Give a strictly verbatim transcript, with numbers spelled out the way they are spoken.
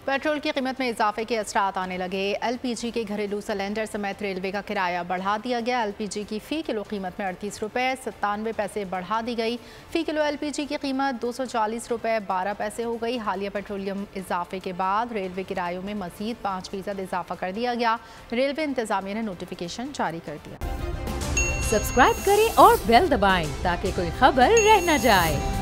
Petrol की कीमत में इजाफे के असरात आने लगे। एलपीजी के घरेलू सिलेंडर समेत रेलवे का किराया बढ़ा दिया गया। एलपीजी की फ़ी किलो कीमत में अड़तीस रुपये सत्तानवे पैसे बढ़ा दी गई। फ़ी किलो एलपीजी की कीमत दो सौ चालीस रुपये बारह पैसे हो गई। हालिया पेट्रोलियम इजाफे के बाद रेलवे किरायों में मजीद पाँच फीसद इजाफा कर दिया गया। रेलवे इंतजामिया ने नोटिफिकेशन जारी कर दिया। सब्सक्राइब करें और बेल दबाएं ताकि कोई खबर रह न जाए।